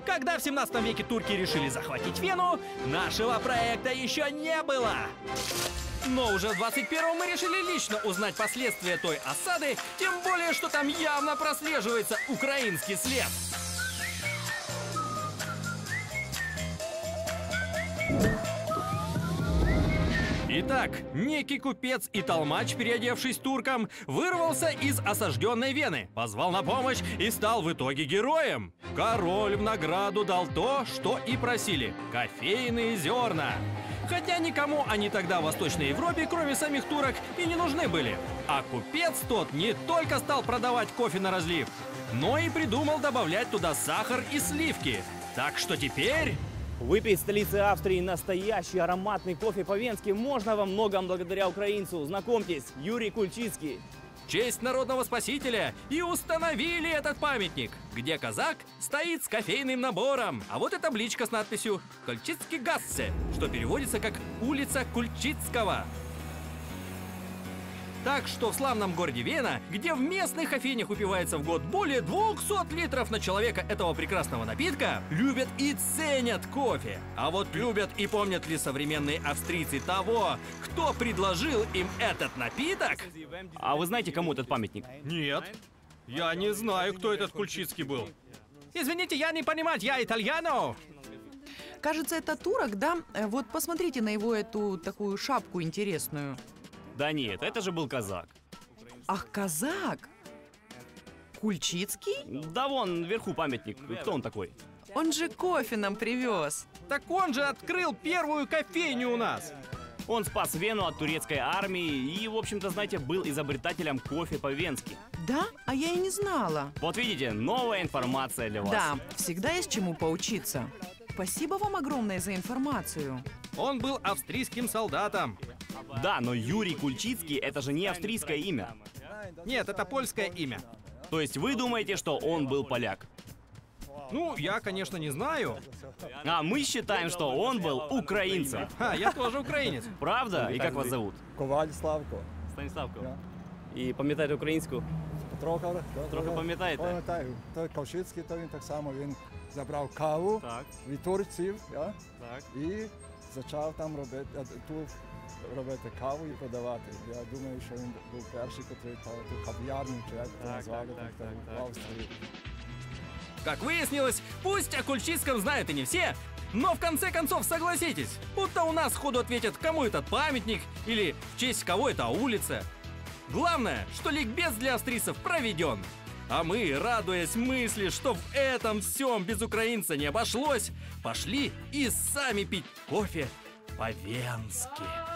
Когда в 17 веке турки решили захватить Вену, нашего проекта еще не было. Но уже в 21-м мы решили лично узнать последствия той осады, тем более, что там явно прослеживается украинский след. Итак, некий купец и толмач, переодевшись турком, вырвался из осажденной Вены, позвал на помощь и стал в итоге героем. Король в награду дал то, что и просили – кофейные зерна. Хотя никому они тогда в Восточной Европе, кроме самих турок, и не нужны были. А купец тот не только стал продавать кофе на разлив, но и придумал добавлять туда сахар и сливки. Так что теперь... Выпить в столице Австрии настоящий ароматный кофе по-венски можно во многом благодаря украинцу. Знакомьтесь, Юрий Кульчицкий. В честь народного спасителя и установили этот памятник, где казак стоит с кофейным набором. А вот и табличка с надписью «Кульчицкий гассе», что переводится как «Улица Кульчицкого». Так что в славном городе Вена, где в местных кофейнях упивается в год более 200 литров на человека этого прекрасного напитка, любят и ценят кофе. А вот любят и помнят ли современные австрийцы того, кто предложил им этот напиток? А вы знаете, кому этот памятник? Нет, я не знаю, кто этот Кульчицкий был. Извините, я не понимаю, я итальяно. Кажется, это турок, да? Вот посмотрите на его эту такую шапку интересную. Да нет, это же был казак. Ах, казак? Кульчицкий? Да вон, вверху памятник. Кто он такой? Он же кофе нам привез. Так он же открыл первую кофейню у нас. Он спас Вену от турецкой армии и, в общем-то, знаете, был изобретателем кофе по-венски. Да? А я и не знала. Вот видите, новая информация для вас. Да, всегда есть чему поучиться. Спасибо вам огромное за информацию. Он был австрийским солдатом. Да, но Юрий Кульчицкий — это же не австрийское имя. Нет, это польское имя. То есть вы думаете, что он был поляк? Ну, я, конечно, не знаю. А мы считаем, что он был украинцем. Я тоже українець. Правда? И как вас зовут? Коваль Славко. Станиславко. Я. І пам'ятаєте українську? Трохи пам'ятаєте? Пам'ятаю. Той Кульчицький, то він так само, він забрав каву від турців, Так. і почав там робити каву і подавати. Я думаю, що він був перший, який ту кав'ярню, чи як це назвали, в Австрії. Как выяснилось, пусть о Кульчицком знают и не все, но в конце концов согласитесь, будто у нас сходу ответят, кому этот памятник или в честь кого эта улица. Главное, что ликбез для австрийцев проведен. А мы, радуясь мысли, что в этом всем без украинца не обошлось, пошли и сами пить кофе по-венски.